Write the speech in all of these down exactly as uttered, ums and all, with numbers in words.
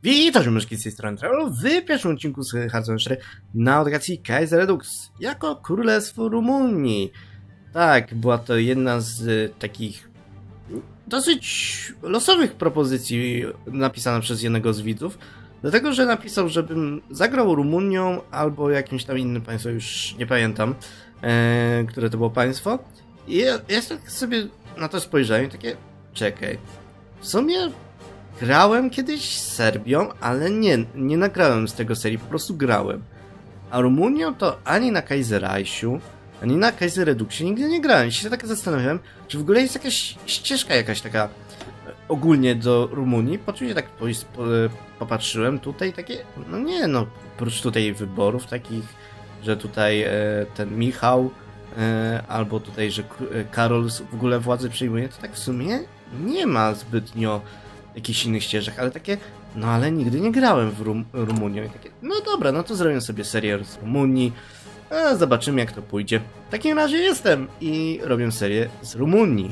Witam, myszki z tej strony Travel w pierwszym odcinku z Hearthstone cztery na lokacji Kaiser Redux jako Królestwo Rumunii. Tak, była to jedna z y, takich dosyć losowych propozycji napisana przez jednego z widzów, dlatego że napisał, żebym zagrał Rumunią albo jakimś tam innym państwem, już nie pamiętam, e, które to było państwo. I ja, ja sobie na to spojrzałem i takie, czekaj, w sumie grałem kiedyś z Serbią, ale nie, nie nagrałem z tego serii, po prostu grałem. A Rumunią to ani na Kaiserreichu, ani na Kaiser Reduxie nigdy nie grałem. I się tak zastanawiałem, czy w ogóle jest jakaś ścieżka jakaś taka ogólnie do Rumunii. Po czym się tak po, po, popatrzyłem tutaj takie, no nie no, oprócz tutaj wyborów takich, że tutaj e, ten Michał, e, albo tutaj, że Karol w ogóle władzę przejmuje, to tak w sumie nie ma zbytnio jakichś innych ścieżek, ale takie, no ale nigdy nie grałem w Rum Rumunię i takie, no dobra, no to zrobię sobie serię z Rumunii, a zobaczymy jak to pójdzie. W takim razie jestem i robię serię z Rumunii.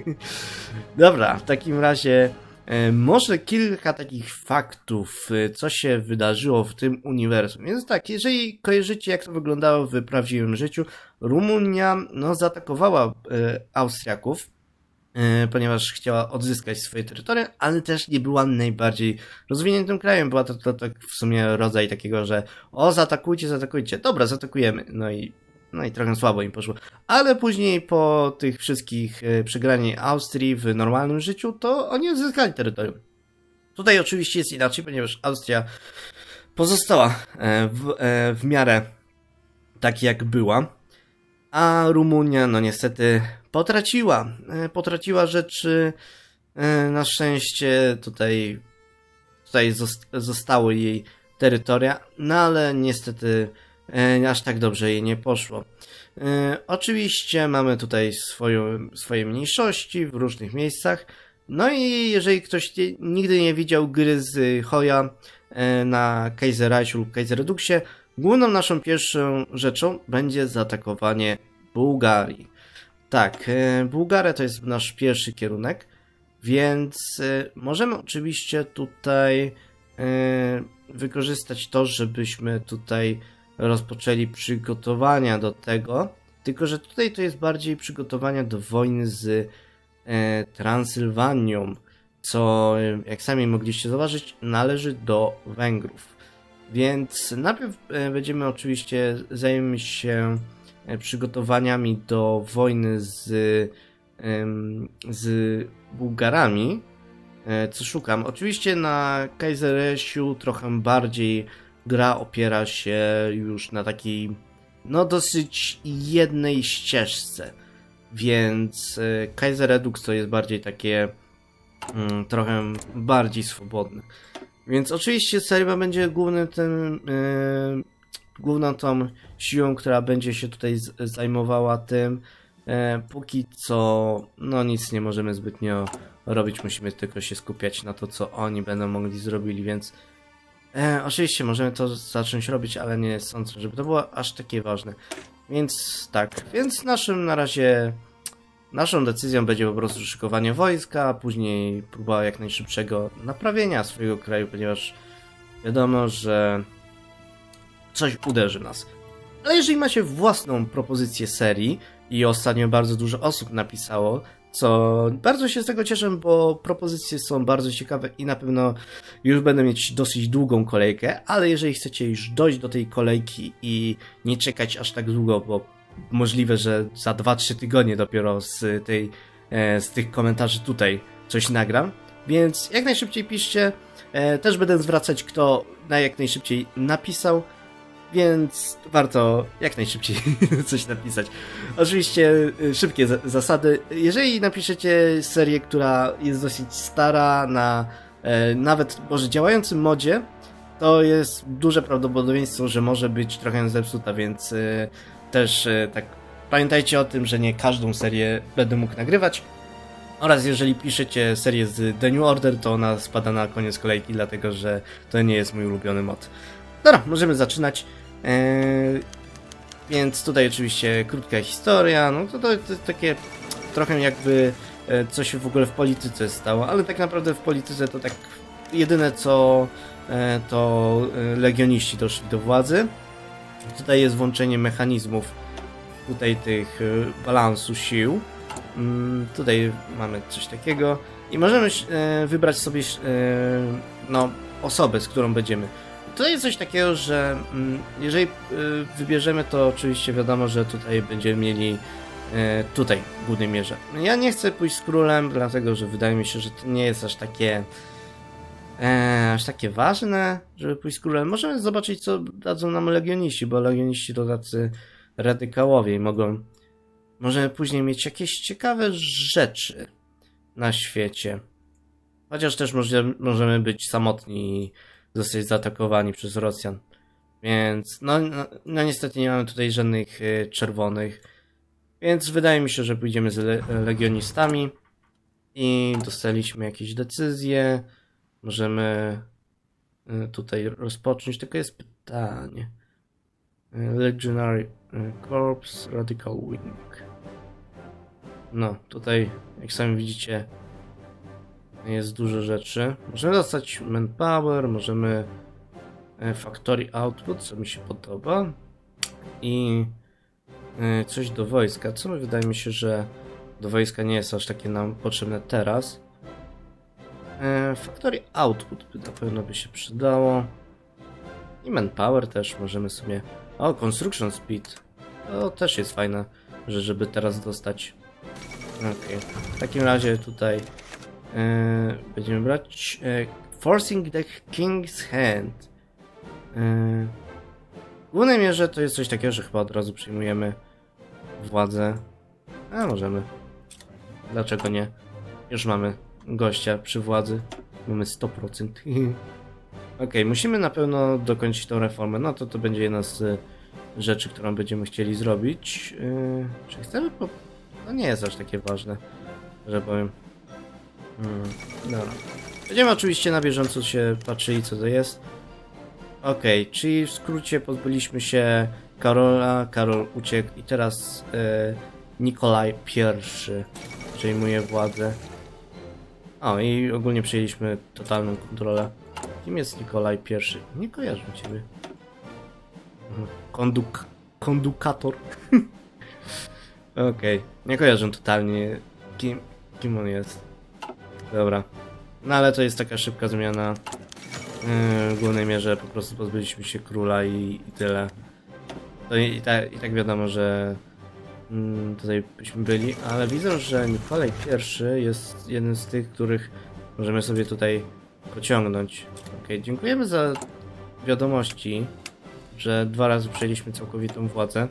Dobra, w takim razie e, może kilka takich faktów, e, co się wydarzyło w tym uniwersum. Więc tak, jeżeli kojarzycie jak to wyglądało w prawdziwym życiu, Rumunia no, zaatakowała e, Austriaków, ponieważ chciała odzyskać swoje terytorium, ale też nie była najbardziej rozwiniętym krajem. Była to, to, to w sumie rodzaj takiego, że o, zaatakujcie, zaatakujcie. Dobra, zaatakujemy. No i, no i trochę słabo im poszło. Ale później po tych wszystkich przegraniach Austrii w normalnym życiu, to oni odzyskali terytorium. Tutaj oczywiście jest inaczej, ponieważ Austria pozostała w, w miarę tak jak była. A Rumunia, no niestety, potraciła. Potraciła rzeczy. Na szczęście tutaj, tutaj zostały jej terytoria, no ale niestety aż tak dobrze jej nie poszło. Oczywiście mamy tutaj swoją, swoje mniejszości w różnych miejscach. No i jeżeli ktoś nie, nigdy nie widział gry z Hoya na Kaiserreichu lub Kaiser Reduxie, główną naszą pierwszą rzeczą będzie zaatakowanie Bułgarii. Tak, Bułgaria to jest nasz pierwszy kierunek, więc możemy oczywiście tutaj wykorzystać to, żebyśmy tutaj rozpoczęli przygotowania do tego, tylko że tutaj to jest bardziej przygotowania do wojny z Transylwanią, co jak sami mogliście zauważyć należy do Węgrów. Więc najpierw będziemy oczywiście zajmiemy się przygotowaniami do wojny z, z Bułgarami, co szukam. Oczywiście na Kaiserreichu trochę bardziej gra opiera się już na takiej no dosyć jednej ścieżce, więc Kaiser Redux to jest bardziej takie mm, trochę bardziej swobodne. Więc oczywiście Serbia będzie głównym tym, yy, główną tą siłą, która będzie się tutaj z, zajmowała tym. Yy, póki co, no nic nie możemy zbytnio robić, musimy tylko się skupiać na to, co oni będą mogli zrobili, więc yy, oczywiście możemy to zacząć robić, ale nie sądzę, żeby to było aż takie ważne. Więc tak, więc naszym na razie... Naszą decyzją będzie po prostu szykowanie wojska, a później próba jak najszybszego naprawienia swojego kraju, ponieważ wiadomo, że coś uderzy nas. Ale jeżeli macie własną propozycję serii i ostatnio bardzo dużo osób napisało, co bardzo się z tego cieszę, bo propozycje są bardzo ciekawe i na pewno już będę mieć dosyć długą kolejkę, ale jeżeli chcecie już dojść do tej kolejki i nie czekać aż tak długo, bo możliwe, że za dwa trzy tygodnie dopiero z, tej, z tych komentarzy tutaj coś nagram, więc jak najszybciej piszcie. Też będę zwracać, kto na jak najszybciej napisał, więc warto jak najszybciej coś napisać. Oczywiście szybkie zasady. Jeżeli napiszecie serię, która jest dosyć stara, na nawet może działającym modzie, to jest duże prawdopodobieństwo, że może być trochę zepsuta, więc też tak pamiętajcie o tym, że nie każdą serię będę mógł nagrywać. Oraz jeżeli piszecie serię z The New Order, to ona spada na koniec kolejki, dlatego że to nie jest mój ulubiony mod. Dobra, możemy zaczynać. Eee, więc tutaj oczywiście krótka historia. No to, to, to jest takie trochę jakby e, co się w ogóle w polityce stało, ale tak naprawdę w polityce to tak jedyne co e, to e, legioniści doszli do władzy. Tutaj jest włączenie mechanizmów tutaj tych e, balansu sił. Mm, tutaj mamy coś takiego i możemy e, wybrać sobie e, no, osobę, z którą będziemy. Tutaj jest coś takiego, że mm, jeżeli e, wybierzemy, to oczywiście wiadomo, że tutaj będziemy mieli e, tutaj w głównej mierze. Ja nie chcę pójść z królem, dlatego że wydaje mi się, że to nie jest aż takie e, aż takie ważne, żeby pójść z królem. Możemy zobaczyć, co dadzą nam legioniści, bo legioniści to tacy radykałowie i mogą możemy później mieć jakieś ciekawe rzeczy na świecie. Chociaż też może, możemy być samotni i zostać zaatakowani przez Rosjan. Więc no, no, no niestety nie mamy tutaj żadnych y, czerwonych. Więc wydaje mi się, że pójdziemy z le legionistami. I dostaliśmy jakieś decyzje. Możemy y, tutaj rozpocząć. Tylko jest pytanie. Y, Legionary y, Corps, Radical Wing. No, tutaj, jak sami widzicie, jest dużo rzeczy. Możemy dostać manpower, możemy factory output, co mi się podoba. I coś do wojska, co wydaje mi się, że do wojska nie jest aż takie nam potrzebne teraz. Factory output by na pewno by się przydało. I manpower też możemy sobie... O, construction speed. To też jest fajne, że żeby teraz dostać. Okej, okay. W takim razie tutaj e, będziemy brać e, Forcing the King's Hand. E, w głównej mierze to jest coś takiego, że chyba od razu przyjmujemy władzę. A możemy. Dlaczego nie? Już mamy gościa przy władzy. Mamy sto procent. Okej, okay, musimy na pewno dokończyć tą reformę. No to to będzie jedna z rzeczy, którą będziemy chcieli zrobić. E, czy chcemy po... No nie jest aż takie ważne, że powiem. Hmm, dobra. Będziemy oczywiście na bieżąco się patrzyli, co to jest. Okej, okay, czyli w skrócie pozbyliśmy się Karola, Karol uciekł i teraz e, Nikolaj pierwszy przejmuje władzę. O, i ogólnie przejęliśmy totalną kontrolę. Kim jest Nikolaj pierwszy? Nie kojarzę ciebie. Konduk... Kondukator. Okej, okay. Nie kojarzę totalnie kim, kim on jest. Dobra. No ale to jest taka szybka zmiana. Yy, w głównej mierze po prostu pozbyliśmy się króla i, i tyle. To i, i, tak, i tak wiadomo, że yy, tutaj byśmy byli, ale widzę, że Nikolaj pierwszy jest jednym z tych, których możemy sobie tutaj pociągnąć. Okej, okay, dziękujemy za wiadomości, że dwa razy przejęliśmy całkowitą władzę.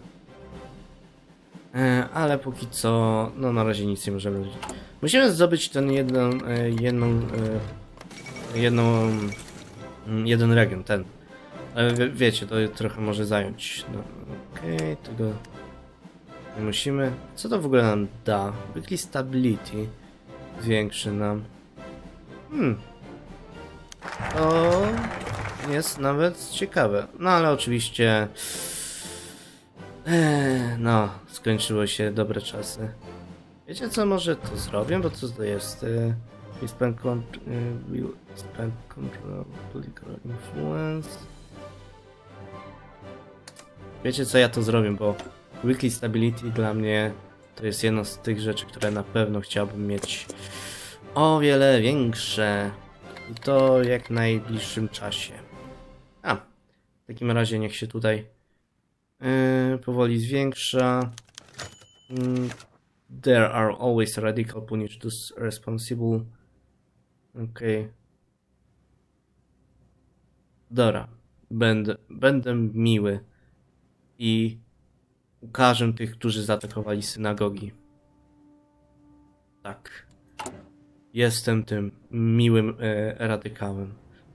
Ale póki co, no na razie nic nie możemy zrobić. Musimy zdobyć ten jedną, jedną, jedną, jeden region, ten. Ale wie, wiecie, to trochę może zająć. No, okej, okay, tego nie musimy. Co to w ogóle nam da? Weekly stability zwiększy nam. Hmm. To jest nawet ciekawe. No ale oczywiście... Eee, no, skończyło się dobre czasy. Wiecie co, może to zrobię, bo co to jest? We spend control, will spend control, political influence. Wiecie co, ja to zrobię, bo weekly stability dla mnie to jest jedno z tych rzeczy, które na pewno chciałbym mieć o wiele większe. I to jak w najbliższym czasie. A, w takim razie niech się tutaj Yy, powoli zwiększa. Yy, there are always radical punish those responsible. Okej. Okay. Dobra. Będę, będę miły i ukażę tych, którzy zaatakowali synagogi. Tak. Jestem tym miłym e, radykałem.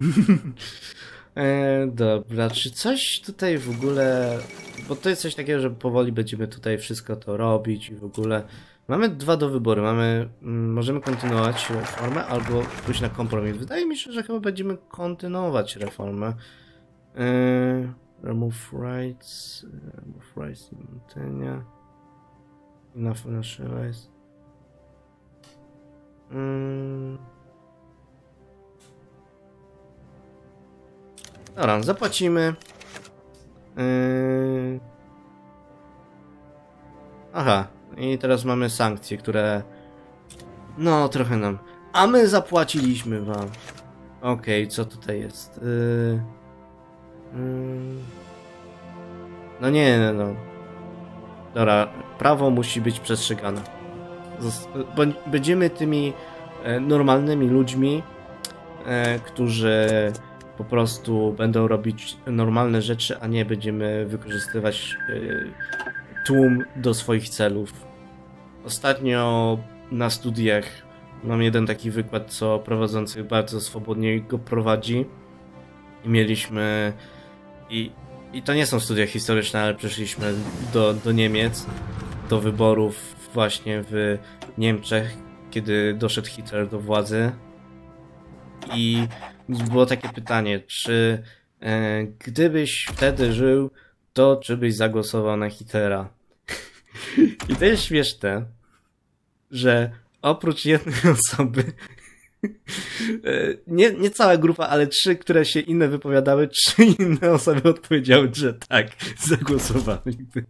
E, dobra, czy coś tutaj w ogóle... Bo to jest coś takiego, że powoli będziemy tutaj wszystko to robić i w ogóle... Mamy dwa do wyboru. Mamy... Mm, możemy kontynuować reformę albo pójść na kompromis. Wydaje mi się, że chyba będziemy kontynuować reformę. E, remove rights... Remove rights in Montania. Enough nationalized. Hmm... Dobra, zapłacimy. Yy... Aha, i teraz mamy sankcje, które... No, trochę nam... A my zapłaciliśmy wam. Okej, okay, co tutaj jest? Yy... Yy... No nie, no, no. Dobra, prawo musi być przestrzegane. Będziemy tymi normalnymi ludźmi, którzy po prostu będą robić normalne rzeczy, a nie będziemy wykorzystywać tłum do swoich celów. Ostatnio na studiach mam jeden taki wykład, co prowadzący bardzo swobodnie go prowadzi. I mieliśmy... I, i to nie są studia historyczne, ale przyszliśmy do, do Niemiec, do wyborów właśnie w Niemczech, kiedy doszedł Hitler do władzy. I było takie pytanie, czy e, gdybyś wtedy żył, to czy byś zagłosował na Hitlera? I to jest śmieszne, że oprócz jednej osoby, nie, nie cała grupa, ale trzy, które się inne wypowiadały, trzy inne osoby odpowiedziały, że tak, zagłosowałyby.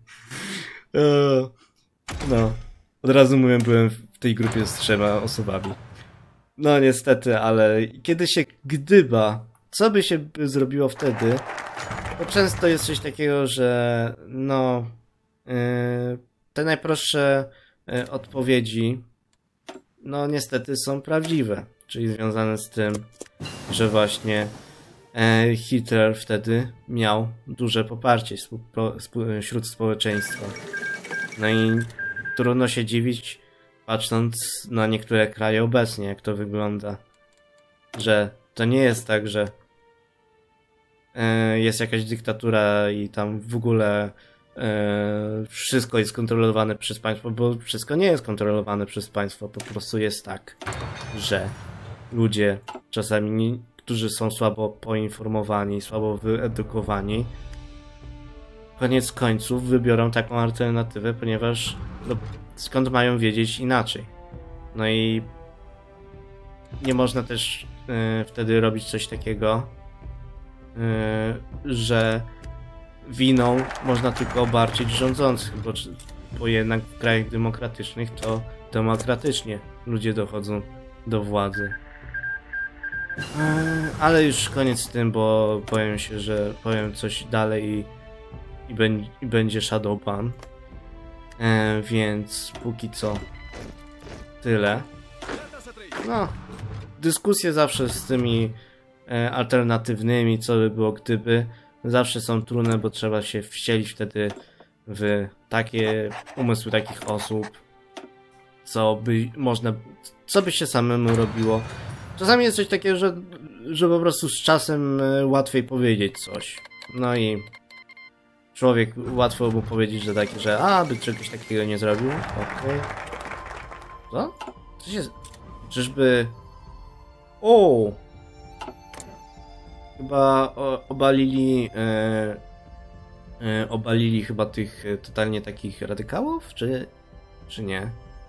No, od razu mówię, byłem w tej grupie z trzema osobami. No niestety, ale kiedy się gdyba, co by się zrobiło wtedy, to często jest coś takiego, że no, yy, te najprostsze yy, odpowiedzi, no niestety są prawdziwe. Czyli związane z tym, że właśnie yy, Hitler wtedy miał duże poparcie wśród społeczeństwa. No i trudno się dziwić, patrząc na niektóre kraje obecnie, jak to wygląda. Że to nie jest tak, że yy, jest jakaś dyktatura i tam w ogóle yy, wszystko jest kontrolowane przez państwo, bo wszystko nie jest kontrolowane przez państwo. Po prostu jest tak, że ludzie czasami, którzy są słabo poinformowani, słabo wyedukowani, koniec końców wybiorą taką alternatywę, ponieważ no, skąd mają wiedzieć inaczej. No i nie można też y, wtedy robić coś takiego, y, że winą można tylko obarczyć rządzących, bo, bo jednak w krajach demokratycznych to demokratycznie ludzie dochodzą do władzy. Y, ale już koniec z tym, bo boję się, że powiem coś dalej i, i, będzie, i będzie Shadowban. E, więc póki co tyle. No, dyskusje zawsze z tymi e, alternatywnymi, co by było gdyby, zawsze są trudne, bo trzeba się wcielić wtedy w takie umysły takich osób, co by można, co by się samemu robiło. Czasami jest coś takiego, że, że po prostu z czasem e, łatwiej powiedzieć coś. No i człowiek, łatwo mu powiedzieć, że takie, że a, by czegoś takiego nie zrobił. Okej. Okay. Co? Co się... Czyżby... O! Chyba o, obalili... E, e, obalili chyba tych e, totalnie takich radykałów? Czy... Czy nie?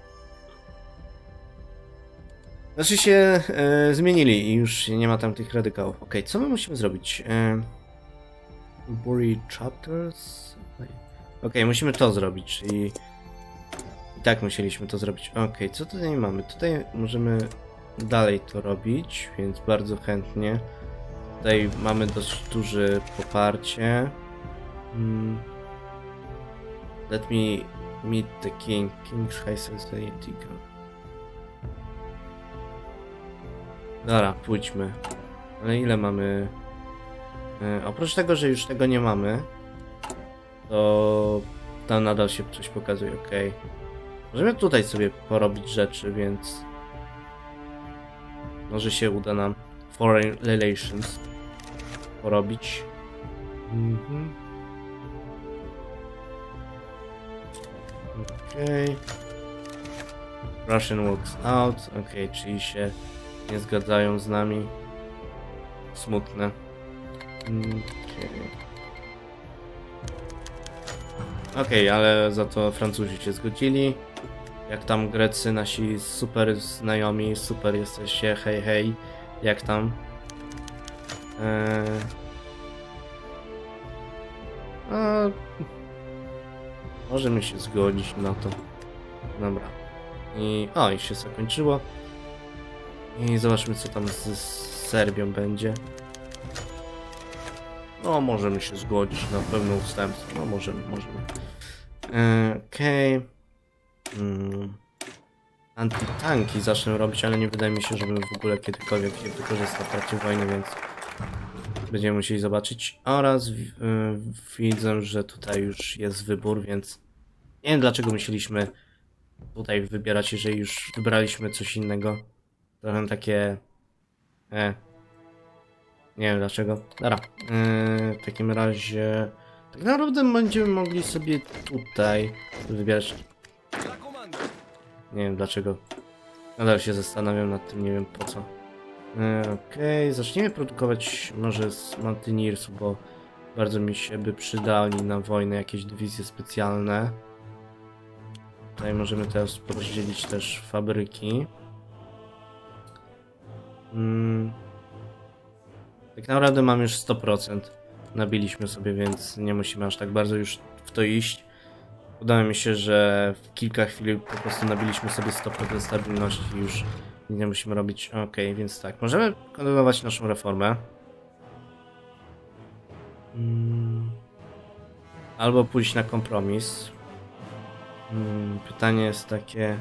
Znaczy się e, zmienili i już nie ma tam tych radykałów. Okej, okay, co my musimy zrobić? E, Bury chapters? Okej, okay, musimy to zrobić, czyli... I tak musieliśmy to zrobić. Okej, okay, co tutaj mamy? Tutaj możemy dalej to robić, więc bardzo chętnie. Tutaj mamy dość duże poparcie. Hmm. Let me meet the king. King's High Society. Dobra, pójdźmy. Ale ile mamy... E, oprócz tego, że już tego nie mamy, to tam nadal się coś pokazuje, ok. Możemy tutaj sobie porobić rzeczy, więc może się uda nam Foreign Relations porobić. Mhm. Ok. Russian works out. Ok, czyli się nie zgadzają z nami. Smutne. Okej, okay, ale za to Francuzi się zgodzili. Jak tam Grecy, nasi super znajomi, super jesteście, hej hej, jak tam? Eee, A... Możemy się zgodzić na to. Dobra. I... O, i się zakończyło. I zobaczmy, co tam z, z Serbią będzie. No, możemy się zgodzić na pewne ustępstwo. No, możemy, możemy. E, Okej. Okay. Hmm. Antytanki zacznę robić, ale nie wydaje mi się, żebym w ogóle kiedykolwiek je wykorzystał w trakcie wojny, więc będziemy musieli zobaczyć. Oraz yy, widzę, że tutaj już jest wybór, więc nie wiem, dlaczego musieliśmy tutaj wybierać, jeżeli już wybraliśmy coś innego. Trochę takie... E. Nie wiem dlaczego. Dobra. Yy, w takim razie... Tak naprawdę będziemy mogli sobie tutaj wybierać... Nie wiem dlaczego. Nadal się zastanawiam nad tym, nie wiem po co. E, Okej, okay. Zaczniemy produkować może z Mountaineersu, bo bardzo mi się by przydali na wojnę jakieś dywizje specjalne. Tutaj możemy teraz rozdzielić też fabryki. Hmm. Tak naprawdę mam już sto procent. Nabiliśmy sobie, więc nie musimy aż tak bardzo już w to iść. Udało mi się, że w kilka chwil po prostu nabiliśmy sobie sto procent stabilności i już nie musimy robić. Ok, więc tak, możemy kontynuować naszą reformę. Hmm. Albo pójść na kompromis. Hmm. Pytanie jest takie...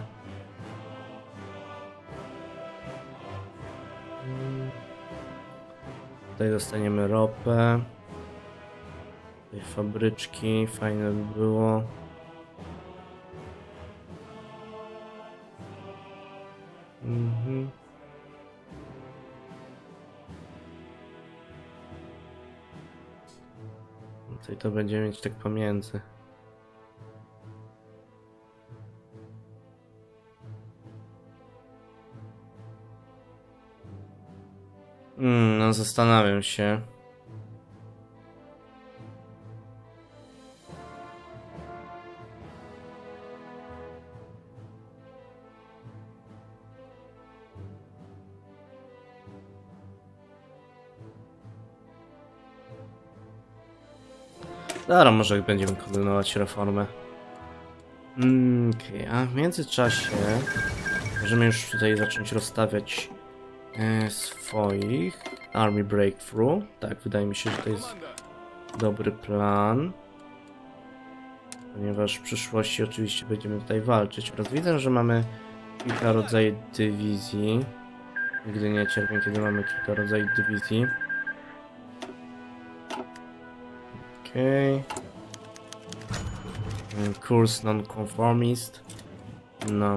Hmm. Tutaj dostaniemy ropę. Tutaj fabryczki, fajne by było. Mhm. Tutaj to będziemy mieć tak pomiędzy. Hmm, no zastanawiam się. Dobra, może będziemy kontynuować reformę. Mm, Okej, okay. A w międzyczasie możemy już tutaj zacząć rozstawiać e, swoich Army Breakthrough. Tak, wydaje mi się, że to jest dobry plan. Ponieważ w przyszłości oczywiście będziemy tutaj walczyć. Oraz widzę, że mamy kilka rodzajów dywizji. Nigdy nie cierpię, kiedy mamy kilka rodzajów dywizji. Okej. Okay. Kurs non-conformist. No.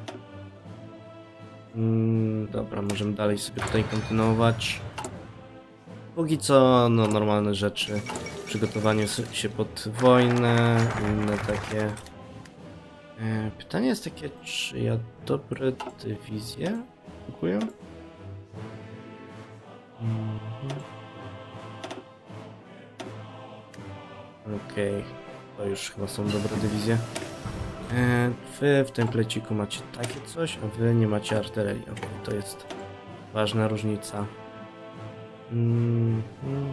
Mm, dobra, możemy dalej sobie tutaj kontynuować. Póki co, no normalne rzeczy. Przygotowanie się pod wojnę, inne takie. E, pytanie jest takie, czy ja dobre dywizje kupuję? Mhm. Okej, okay. To już chyba są dobre dywizje. E, wy w templeciku macie takie coś, a wy nie macie artylerii. Okay, to jest ważna różnica. Mm -hmm.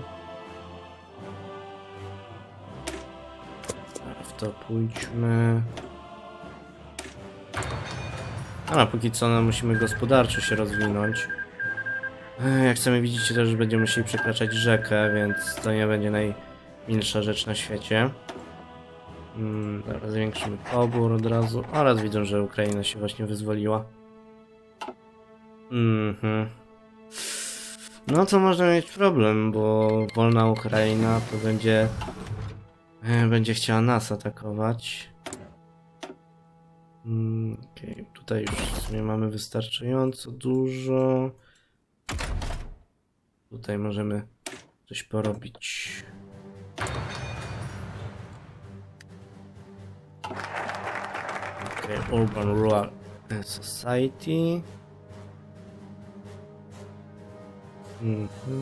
W to pójdźmy. A póki co no, musimy gospodarczo się rozwinąć. E, jak sami widzicie, też będziemy musieli przekraczać rzekę, więc to nie będzie najmilsza rzecz na świecie. Hmm, dobra, zwiększymy pobór od razu. Oraz widzę, że Ukraina się właśnie wyzwoliła. Mhm. No to można mieć problem, bo wolna Ukraina to będzie e, będzie chciała nas atakować. Hmm, okay. Tutaj już w sumie mamy wystarczająco dużo. Tutaj możemy coś porobić. Okay, Urban Rural Society. Mm-hmm.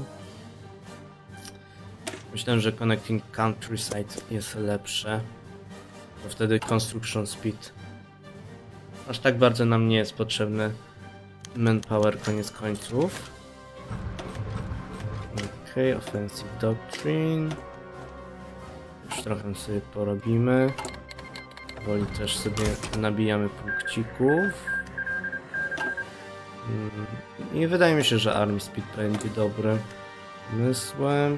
Myślę, że Connecting Countryside jest lepsze, bo wtedy Construction Speed aż tak bardzo nam nie jest potrzebny manpower koniec końców. Ok, Offensive Doctrine. już trochę sobie porobimy. Woli też sobie nabijamy punkcików. I wydaje mi się, że Army Speed będzie dobrym pomysłem.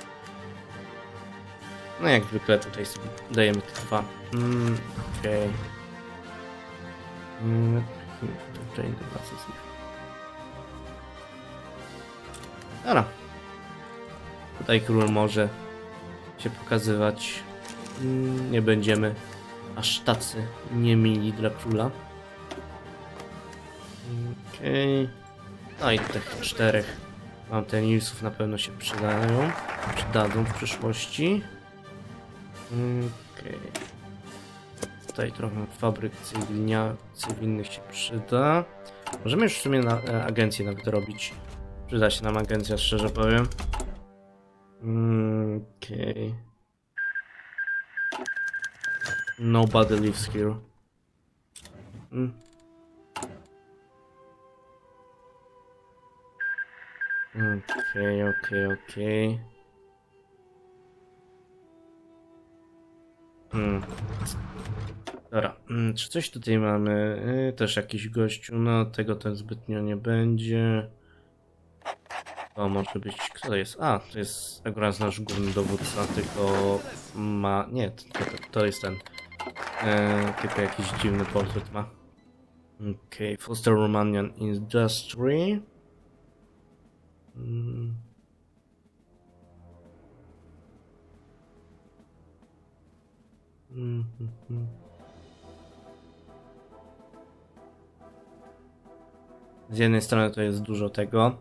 No jak zwykle tutaj sobie dajemy te dwa. Mm, Okej. Okay. Mm, Dobra. Tutaj król może się pokazywać. Mm, nie będziemy aż tacy niemili dla króla. Okej. Okay. No i tych czterech Mountaineersów na pewno się przydają. Przydadzą w przyszłości. Okej. Okay. Tutaj trochę fabryk cywilnia, cywilnych się przyda. Możemy już w sumie na e, agencję nawet robić. Przyda się nam agencja, szczerze powiem. Okej. Okay. Nobody lives here. Mm. Okej, okay, okej, okay, okej. Okay. Hmm. Dobra, hmm, czy coś tutaj mamy? Yy, też jakiś gościu, no tego to zbytnio nie będzie. To może być, kto to jest? A, to jest akurat nasz główny dowódca, tylko ma, nie, to, to, to jest ten, yy, tylko jakiś dziwny portret ma. Okej, okay. Foster Romanian Industry. Hmm. Mm -hmm. Z jednej strony to jest dużo tego.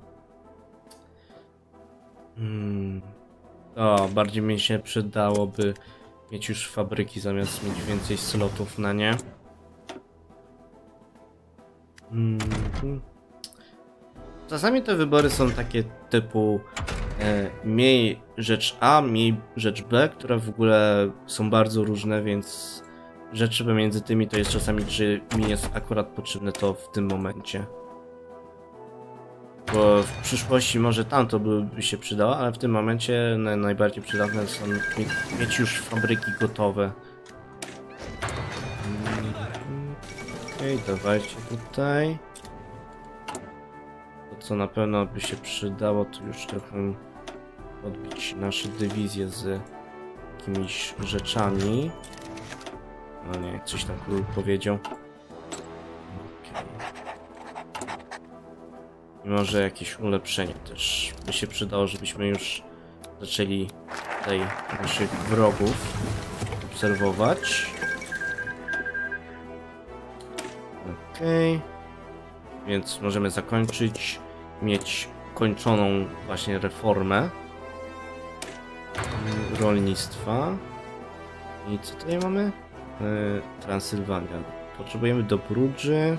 Hmm. O, bardziej mi się przydałoby mieć już fabryki zamiast mieć więcej slotów na nie. Mm -hmm. Czasami te wybory są takie typu e, miej rzecz A, miej rzecz B, które w ogóle są bardzo różne, więc rzeczy pomiędzy tymi to jest czasami, czy mi jest akurat potrzebne to w tym momencie. Bo w przyszłości może tamto by się przydało, ale w tym momencie na, najbardziej przydatne są mieć, mieć już fabryki gotowe. Okej, okay, dawajcie tutaj. To co na pewno by się przydało, to już trochę odbić nasze dywizje z jakimiś rzeczami. No nie, coś tam król powiedział. Okay. I może jakieś ulepszenie też by się przydało, żebyśmy już zaczęli tutaj naszych wrogów obserwować. Okej. Okay. Więc możemy zakończyć, mieć kończoną właśnie reformę rolnictwa. I co tutaj mamy? Yy, Transylwania. Potrzebujemy do Brudży.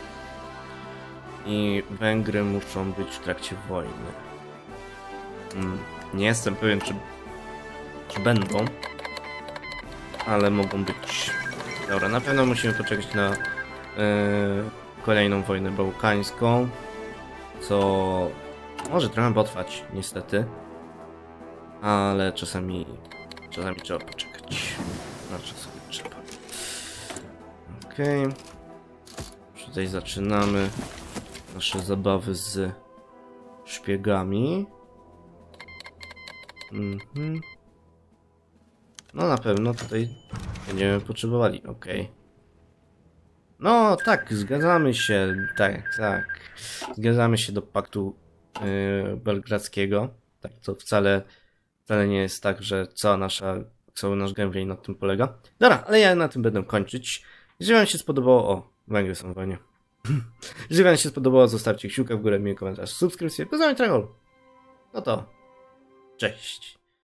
I Węgry muszą być w trakcie wojny. Hmm, nie jestem pewien, czy, czy będą, ale mogą być. Dobra, na pewno musimy poczekać na yy, kolejną wojnę bałkańską, co może trochę potrwać, niestety, ale czasami, czasami trzeba poczekać. No, czasami trzeba. Okej. Okay. Tutaj zaczynamy nasze zabawy z szpiegami. Mhm. No na pewno tutaj będziemy potrzebowali, ok. No tak, zgadzamy się, tak, tak. Zgadzamy się do paktu yy, belgradzkiego. Tak, to wcale, wcale nie jest tak, że cała nasza, cały nasz gameplay na tym polega. Dobra, ale ja na tym będę kończyć. Jeżeli wam się spodobało, o, Węgry są w wojnie. Jeżeli wam się spodobało, zostawcie kciuka w górę, miły komentarz, subskrypcję. Poznamy Tragol. No to, cześć.